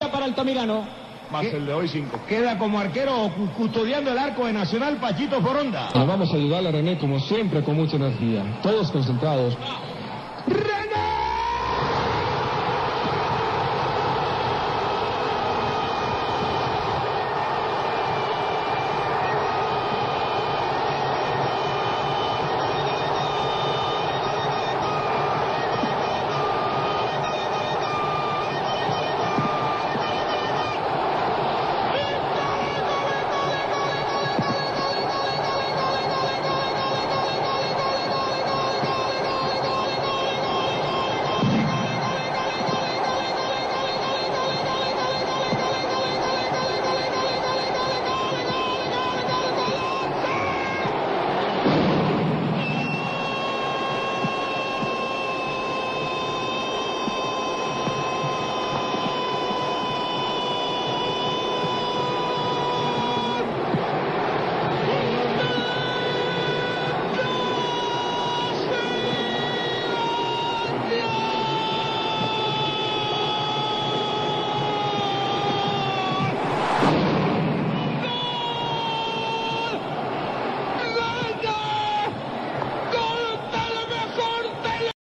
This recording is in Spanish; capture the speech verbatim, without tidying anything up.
para Altamirano. Más el de hoy cinco. Queda como arquero custodiando el arco de Nacional Pachito Foronda. Nos vamos a ayudar a René como siempre con mucha energía. Todos concentrados. ¡René!